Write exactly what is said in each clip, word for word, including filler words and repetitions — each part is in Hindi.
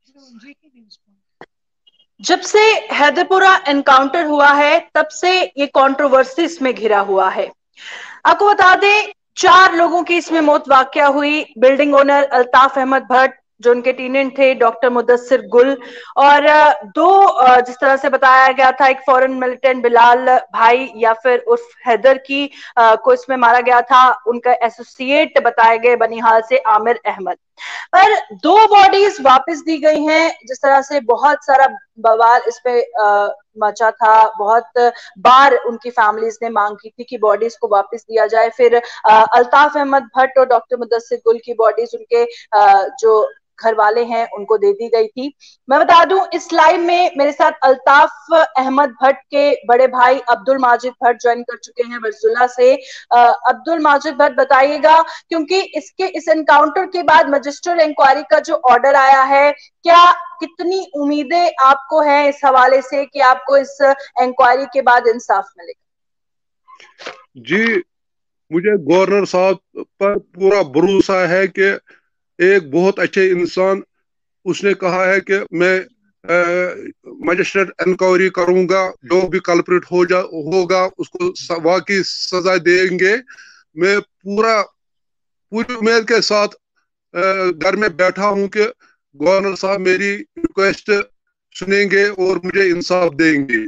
जब से हैदरपुरा एनकाउंटर हुआ है तब से ये कंट्रोवर्सी इसमें घिरा हुआ है। आपको बता दें, चार लोगों की इसमें मौत वाकया हुई। बिल्डिंग ओनर अल्ताफ अहमद भट्ट, जो उनके टेनेंट थे डॉक्टर मुदस्सिर गुल, और दो जिस तरह से बताया गया था, एक फॉरेन मिलिटेंट बिलाल भाई या फिर उर्फ हैदर की को इसमें मारा गया था। उनका एसोसिएट बताए गए बनिहाल से आमिर अहमद। पर दो बॉडीज वापस दी गई हैं। जिस तरह से बहुत सारा बवाल इस पे मचा था, बहुत बार उनकी फैमिलीज ने मांग की थी कि बॉडीज को वापस दिया जाए। फिर अल्ताफ अहमद भट्ट और डॉक्टर मुदस्सिर गुल की बॉडीज उनके जो घर वाले हैं उनको दे दी गई थी। मैं बता दूं, इस लाइव में मेरे साथ अल्ताफ अहमद भट्ट के बड़े भाई अब्दुल माजिद भट्ट ज्वाइन कर चुके हैं बरजुल्ला से। अब्दुल माजिद भट्ट बताइएगा, क्योंकि इसके इस एनकाउंटर के बाद मजिस्ट्रियल इंक्वायरी का जो ऑर्डर आया है, क्या कितनी उम्मीदें आपको हैं इस हवाले से कि आपको इस इंक्वायरी के बाद इंसाफ मिलेगा? जी, मुझे गवर्नर साहब पर पूरा भरोसा है कि एक बहुत अच्छे इंसान, उसने कहा है कि मैं मजिस्ट्रेट इंक्वायरी करूंगा, जो भी कल्प्रिट हो जा होगा उसको वाकई सजा देंगे। मैं पूरा पूरी उम्मीद के साथ घर में बैठा हूं कि गवर्नर साहब मेरी रिक्वेस्ट सुनेंगे और मुझे इंसाफ देंगे।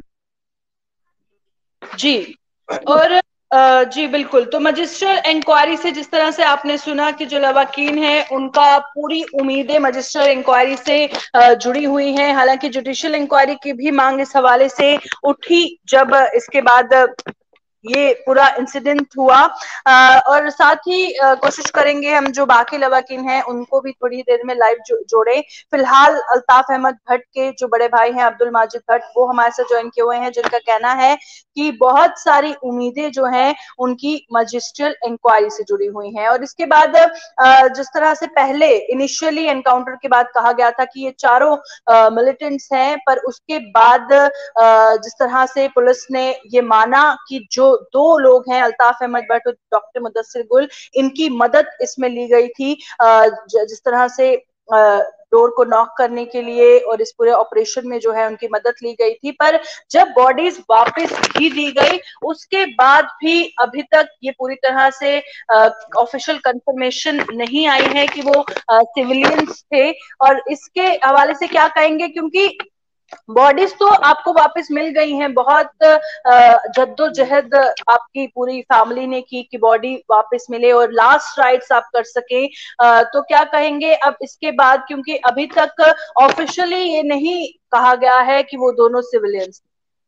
जी, और जी बिल्कुल। तो मजिस्ट्रियल इंक्वायरी से जिस तरह से आपने सुना कि जो लवाकीन है उनका पूरी उम्मीदें मजिस्ट्रियल इंक्वायरी से जुड़ी हुई हैं। हालांकि जुडिशियल इंक्वायरी की भी मांग इस हवाले से उठी जब इसके बाद ये पूरा इंसिडेंट हुआ। आ, और साथ ही आ, कोशिश करेंगे हम जो बाकी लवाकिन हैं उनको भी थोड़ी देर में लाइव जो, जोड़े। फिलहाल अल्ताफ अहमद भट्ट के जो बड़े भाई हैं अब्दुल माजिद भट्ट, वो हमारे साथ ज्वाइन किए हुए हैं, जिनका कहना है कि बहुत सारी उम्मीदें जो हैं उनकी मजिस्ट्रियल इंक्वायरी से जुड़ी हुई हैं। और इसके बाद आ, जिस तरह से पहले इनिशियली एनकाउंटर के बाद कहा गया था कि ये चारों मिलिटेंट्स हैं, पर उसके बाद आ, जिस तरह से पुलिस ने ये माना कि जो दो लोग हैं अल्ताफ अहमद भट्ट और डॉक्टर मुदस्सिर गुल, इनकी मदद इसमें ली गई थी। जिस तरह से डोर को नॉक करने के लिए और इस पूरे ऑपरेशन में जो है उनकी मदद ली गई थी। पर जब बॉडीज वापस भी दी गई उसके बाद भी अभी तक ये पूरी तरह से ऑफिशियल कंफर्मेशन नहीं आई है कि वो सिविलियंस थे। और इसके हवाले से क्या कहेंगे, क्योंकि बॉडीज तो आपको वापस मिल गई हैं, बहुत जद्दोजहद आपकी पूरी फैमिली ने की कि बॉडी वापस मिले और लास्ट राइट्स आप कर सके। तो क्या कहेंगे अब इसके बाद, क्योंकि अभी तक ऑफिशियली ये नहीं कहा गया है कि वो दोनों सिविलियंस।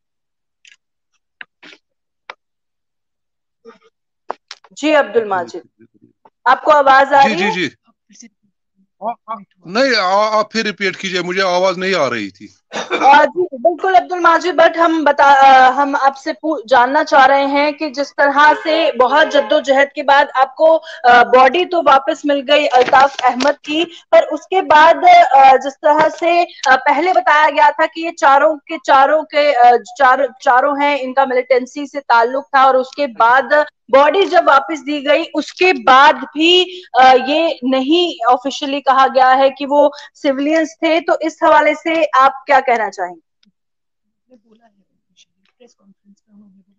जी अब्दुल माजिद, आपको आवाज आ रही है? जी जी जी नहीं, आप फिर रिपीट कीजिए, मुझे आवाज नहीं आ रही थी। जी बिल्कुल अब्दुल माजिद, बट हम बता हम आपसे जानना चाह रहे हैं कि जिस तरह से बहुत जद्दोजहद के बाद आपको बॉडी तो वापस मिल गई अल्ताफ अहमद की, पर उसके बाद जिस तरह से पहले बताया गया था कि ये चारों के चारों के चार चारों हैं, इनका मिलिटेंसी से ताल्लुक था, और उसके बाद बॉडी जब वापस दी गई उसके बाद भी ये नहीं ऑफिशियली कहा गया है कि वो सिविलियंस थे। तो इस हवाले से आप क्या कहना चाहेंगे? बोला है प्रेस कॉन्फ्रेंस में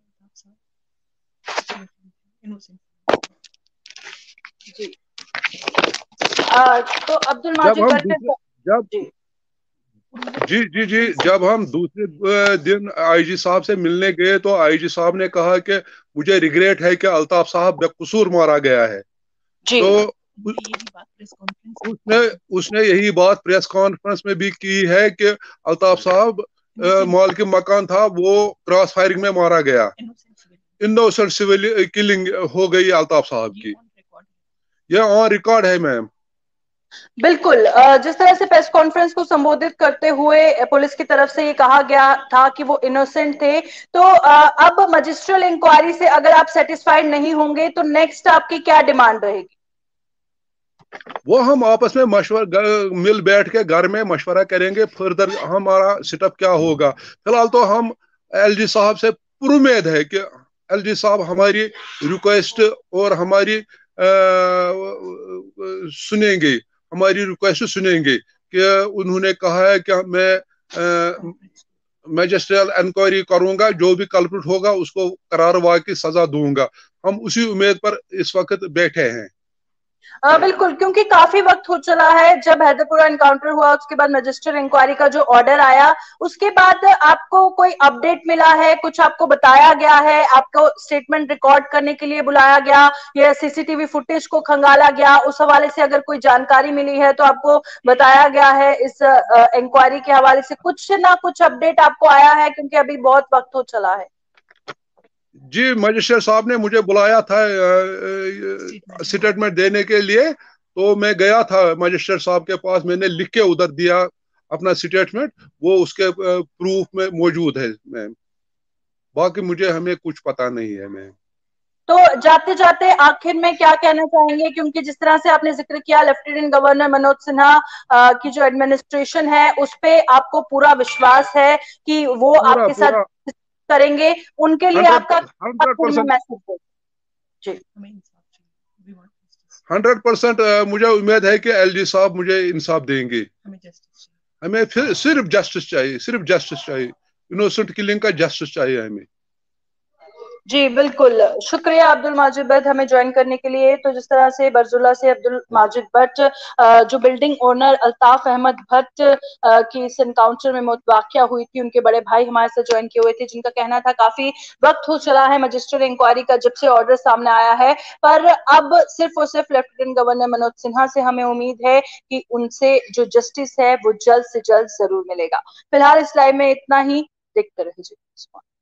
जी। आ, तो अब्दुल माजिद जब जी जी जी जी जब हम दूसरे दिन आईजी साहब से मिलने गए तो आईजी साहब ने कहा कि मुझे रिग्रेट है कि अल्ताफ साहब बेकसूर मारा गया है। जी। तो उसने उसने यही बात प्रेस कॉन्फ्रेंस में भी की है कि अल्ताफ साहब माल के मकान था, वो क्रॉस फायरिंग में मारा गया, इनोसेंट सिविल किलिंग हो गई अल्ताफ साहब की। यह ऑन रिकॉर्ड है मैम। बिल्कुल, जिस तरह से प्रेस कॉन्फ्रेंस को संबोधित करते हुए पुलिस की तरफ से ये कहा गया था कि वो इनोसेंट थे, तो अब मजिस्ट्रियल इंक्वायरी से अगर आप सेटिस्फाइड नहीं होंगे तो नेक्स्ट आपकी क्या डिमांड रहेगी? वो हम आपस में मशवरा मिल बैठ के घर में मशवरा करेंगे, फर्दर हमारा स्टेप क्या होगा। फिलहाल तो हम एलजी साहब से पुरुमेद है कि एलजी साहब हमारी रिक्वेस्ट और हमारी आ, सुनेंगे, हमारी रिक्वेस्ट सुनेंगे कि उन्होंने कहा है कि मैं मैजिस्ट्रियल इंक्वायरी करूंगा, जो भी कल्प्रिट होगा उसको करारवा की सजा दूंगा। हम उसी उम्मीद पर इस वक्त बैठे हैं। आ, बिल्कुल, क्योंकि काफी वक्त हो चला है जब हैदरपुरा एनकाउंटर हुआ, उसके बाद मजिस्ट्रेट इंक्वायरी का जो ऑर्डर आया, उसके बाद आपको कोई अपडेट मिला है, कुछ आपको बताया गया है, आपको स्टेटमेंट रिकॉर्ड करने के लिए बुलाया गया या सीसीटीवी फुटेज को खंगाला गया, उस हवाले से अगर कोई जानकारी मिली है तो आपको बताया गया है इस इंक्वायरी के हवाले से कुछ ना कुछ अपडेट आपको आया है, क्योंकि अभी बहुत वक्त हो चला है? जी, मजिस्ट्रेट साहब ने मुझे बुलाया था स्टेटमेंट देने के लिए, तो मैं गया था मजिस्ट्रेट साहब के पास, मैंने लिख के उधर दिया अपना स्टेटमेंट, वो उसके प्रूफ में मौजूद है। मैं बाकी मुझे हमें कुछ पता नहीं है। मैं तो जाते जाते आखिर में क्या कहना चाहेंगे, क्योंकि जिस तरह से आपने जिक्र किया लेफ्टिनेंट गवर्नर मनोज सिन्हा की जो एडमिनिस्ट्रेशन है उस पे आपको पूरा विश्वास है कि वो पूरा आपके साथ पूरा करेंगे, उनके लिए हंड्रेड आपका हंड्रेड आखिर में परसेंट मैसेज है? जी, हंड्रेड परसेंट मुझे उम्मीद है कि एलजी साहब मुझे इंसाफ देंगे। हमें फिर सिर्फ जस्टिस चाहिए, सिर्फ जस्टिस चाहिए, इनोसेंट किलिंग का जस्टिस चाहिए हमें। जी बिल्कुल, शुक्रिया अब्दुल माजिद भट्ट हमें ज्वाइन करने के लिए। तो जिस तरह से बरजुल्ला से अब्दुल माजिद भट्ट जो बिल्डिंग ओनर अल्ताफ अहमद भट्ट की इस एनकाउंटर में मौत वाकया हुई थी, उनके बड़े भाई हमारे साथ ज्वाइन किए हुए थे, जिनका कहना था काफी वक्त हो चला है मजिस्ट्रेट इंक्वायरी का जब से ऑर्डर सामने आया है, पर अब सिर्फ और सिर्फ लेफ्टिनेंट गवर्नर मनोज सिन्हा से हमें उम्मीद है कि उनसे जो जस्टिस है वो जल्द से जल्द जरूर मिलेगा। फिलहाल इस लाइव में इतना ही, देखते रहिए।